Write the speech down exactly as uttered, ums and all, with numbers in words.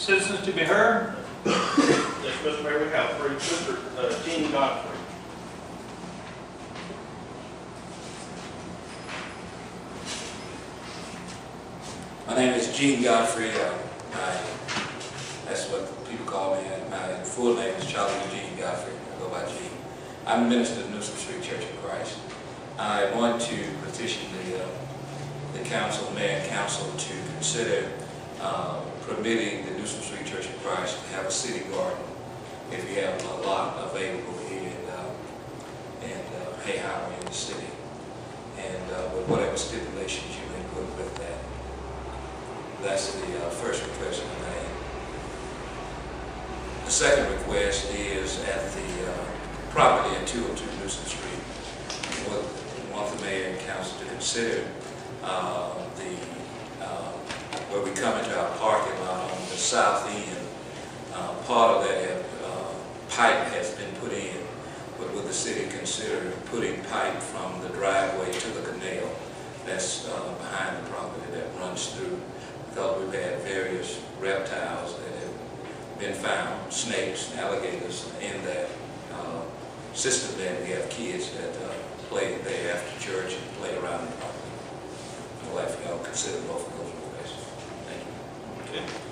Citizens to be heard? Yes, Mister Mayor, we have three. Mister Uh, Gene Godfrey. My name is Gene Godfrey. Uh, my, that's what people call me. My full name is Charlie Gene Godfrey. I go by Gene. I'm a minister of Newsom Street Church of Christ. I want to petition the, uh, the council, mayor and council to consider uh, permitting the Newsom Street Church of Christ to have a city garden if you have a lot available here in, uh, in uh, Hayhire in the city, and uh, with whatever stipulations you may put with that. That's the uh, first request I made. The second request is at the uh, property at two oh two Newsom Street. We want the mayor and council to consider uh, the uh, where we come into our parking lot on the south end. Uh, part of that have, uh, pipe has been put in, but would the city consider putting pipe from the driveway to the canal that's uh, behind the property that runs through? Because we've had various reptiles that have been found, snakes, alligators in that uh, system there. We have kids that uh, play there after church and play around the property. I'd like for y'all to consider both of those requests. Thank you. Okay.